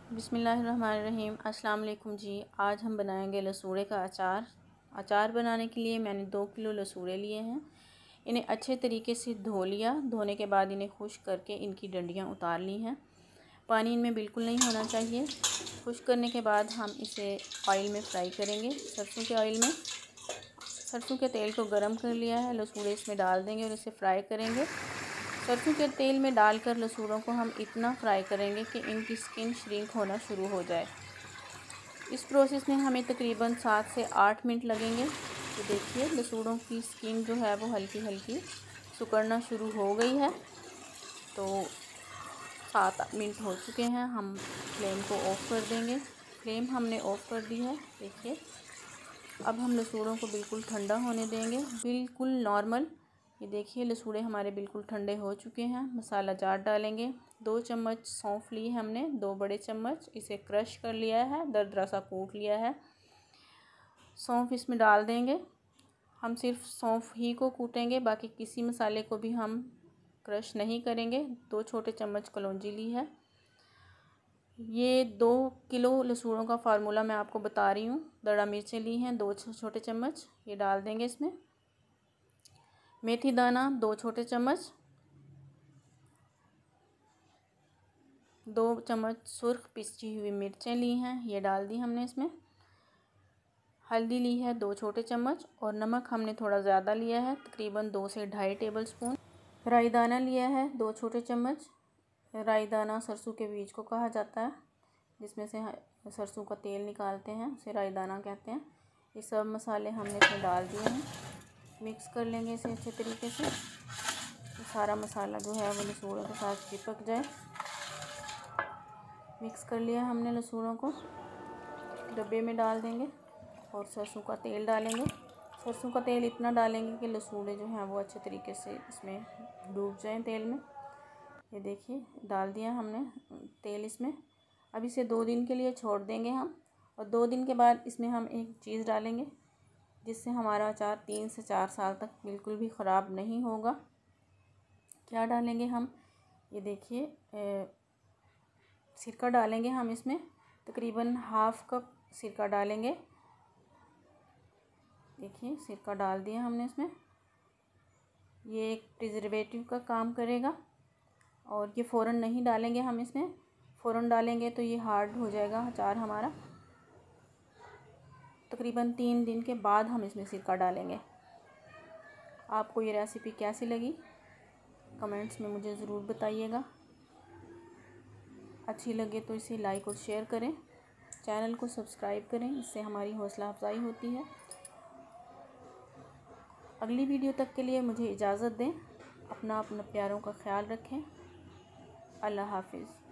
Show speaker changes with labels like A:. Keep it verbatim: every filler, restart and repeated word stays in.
A: बिस्मिल्लाहिर्रहमानिर्रहीम। अस्सलाम वालेकुम जी। आज हम बनाएंगे लसूड़े का अचार। अचार बनाने के लिए मैंने दो किलो लसूड़े लिए हैं। इन्हें अच्छे तरीके से धो लिया। धोने के बाद इन्हें खुश्क करके इनकी डंडियाँ उतार ली हैं। पानी इनमें बिल्कुल नहीं होना चाहिए। खुश्क करने के बाद हम इसे ऑयल में फ्राई करेंगे। सरसों के ऑयल में सरसों के तेल को गरम कर लिया है। लसूड़े इसमें डाल देंगे और इसे फ्राई करेंगे। सरसों के तेल में डालकर लसूड़ों को हम इतना फ्राई करेंगे कि इनकी स्किन श्रिंक होना शुरू हो जाए। इस प्रोसेस में हमें तकरीबन सात से आठ मिनट लगेंगे। तो देखिए लसूड़ों की स्किन जो है वो हल्की हल्की सिकुड़ना शुरू हो गई है। तो सात मिनट हो चुके हैं। हम फ्लेम को ऑफ़ कर देंगे। फ्लेम हमने ऑफ़ कर दी है। देखिए अब हम लसूड़ों को बिल्कुल ठंडा होने देंगे, बिल्कुल नॉर्मल। ये देखिए लसूड़े हमारे बिल्कुल ठंडे हो चुके हैं। मसाला जार डालेंगे। दो चम्मच सौंफ ली है हमने, दो बड़े चम्मच। इसे क्रश कर लिया है, दरदरा सा कूट लिया है। सौंफ इसमें डाल देंगे। हम सिर्फ सौंफ ही को कूटेंगे, बाकी किसी मसाले को भी हम क्रश नहीं करेंगे। दो छोटे चम्मच कलौंजी ली है। ये दो किलो लसूड़ों का फार्मूला मैं आपको बता रही हूँ। दड़ा मिर्चें ली हैं दो छोटे चम्मच, ये डाल देंगे इसमें। मेथी दाना दो छोटे चम्मच। दो चम्मच सुर्ख पिसी हुई मिर्चें ली हैं, ये डाल दी हमने इसमें। हल्दी ली है दो छोटे चम्मच और नमक हमने थोड़ा ज़्यादा लिया है, तकरीबन दो से ढाई टेबल स्पून। राई दाना लिया है दो छोटे चम्मच। राई दाना सरसों के बीज को कहा जाता है, जिसमें से सरसों का तेल निकालते हैं, उसे राई दाना कहते हैं। ये सब मसाले हमने इसमें डाल दिए हैं। मिक्स कर लेंगे इसे अच्छे तरीके से। तो सारा मसाला जो है वो लसूड़ों के साथ चिपक जाए। मिक्स कर लिया हमने लसूड़ों को। डब्बे में डाल देंगे और सरसों का तेल डालेंगे। सरसों का तेल इतना डालेंगे कि लसूड़े जो हैं वो अच्छे तरीके से इसमें डूब जाएं तेल में। ये देखिए डाल दिया हमने तेल इसमें। अब इसे दो दिन के लिए छोड़ देंगे हम, और दो दिन के बाद इसमें हम एक चीज़ डालेंगे जिससे हमारा अचार तीन से चार साल तक बिल्कुल भी ख़राब नहीं होगा। क्या डालेंगे हम, ये देखिए सिरका डालेंगे हम इसमें। तकरीबन हाफ़ कप सिरका डालेंगे। देखिए सिरका डाल दिया हमने इसमें। ये एक प्रिजर्वेटिव का काम करेगा और ये फ़ौरन नहीं डालेंगे हम इसमें। फ़ौरन डालेंगे तो ये हार्ड हो जाएगा अचार हमारा। तकरीबन तीन दिन के बाद हम इसमें सिरका डालेंगे। आपको ये रेसिपी कैसी लगी कमेंट्स में मुझे ज़रूर बताइएगा। अच्छी लगे तो इसे लाइक और शेयर करें। चैनल को सब्सक्राइब करें, इससे हमारी हौसला अफजाई होती है। अगली वीडियो तक के लिए मुझे इजाज़त दें। अपना अपना प्यारों का ख्याल रखें। अल्लाह हाफिज़।